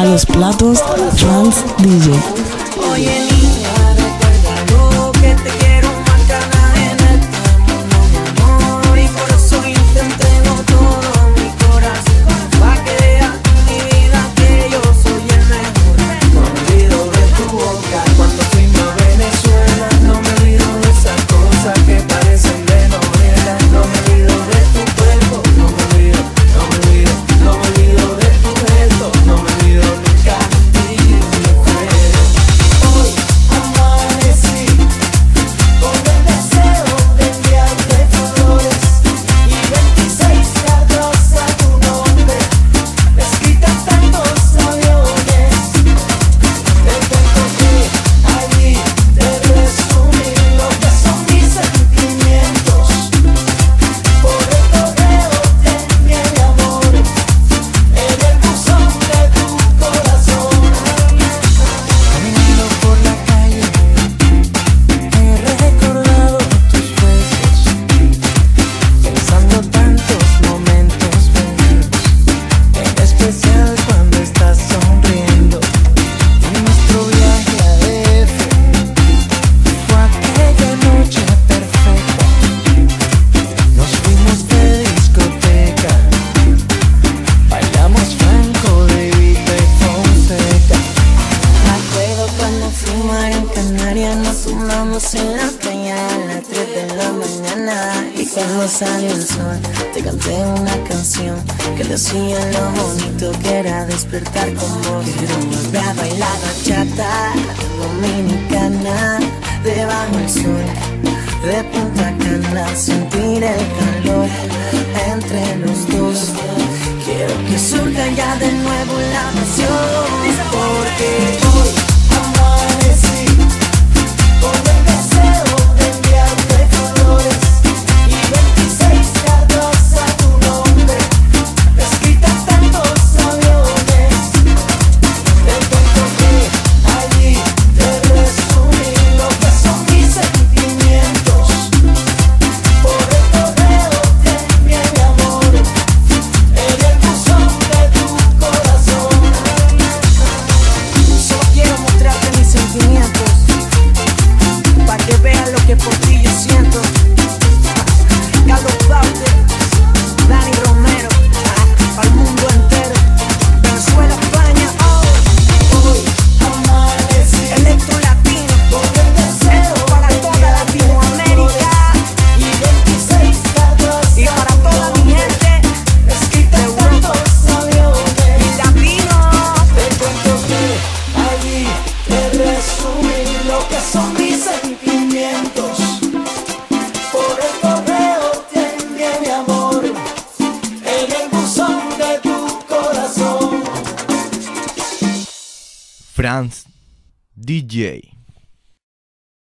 los platos, Franz DJ. Oye niña, recuerda lo que te quiero más que a nadie en este mundo, mi amor. Y por eso yo te entrego todo mi corazón, pa' que veas mi vida que yo soy el mejor. No me olvido de tu boca cuando fuimos a Venezuela. No me olvido de esas cosas que parecen de novela. No me olvido de tu cuerpo, no me olvido, no me olvido, no me olvido de tu gesto. No me olvido nunca de ti, mujer. Hoy amanecí con el deseo de enviarte flores y 26 cartas a tu nombre, escritas tantos aviones. Te cuento que allí te resumí lo que son mis sentimientos. Por el correo te envié mi amor en el buzón de tu corazón. Caminando por la calle he recordado tus besos, pensando tantos momentos bellos, en especial cuando estás sonriendo. En nuestro viaje a DF fue aquella noche perfecta. Nos fuimos de discoteca, bailamos Franco, De Vita y Fonseca. Me acuerdo cuando fuimos a Gran Canaria, nos sumamos en la playa a las 3 de la mañana. Y cuando salió el sol, te canté una canción que decía lo bonito que era despertar con vos. Quiero volver a bailar bachata dominicana, debajo del sol de Punta Cana, sentir el calor entre los dos. Quiero que surja ya de nuevo la pasión, porque hoy amanecí con el deseo de enviarte flores y 26 cartas a tu nombre, escritas tantos aviones. Te cuento que allí te resumí lo que son mis sentimientos. Por el correo te envié mi amor en el buzón de tu corazón. Solo quiero mostrarte mis sentimientos, pa' que veas lo que por ti yo siento. Carlos Baute, Dani Romero, al mundo entero, Venezuela, España. Hoy amanecí Electro Latino con el deseo para toda Latinoamérica y 26 cartas y para toda mi gente escritas tantos aviones y latinos. Te cuento que allí te resumí lo que son mis sentimientos. Por el correo te envié mi amor en el buzón de tu corazón. Franz DJ.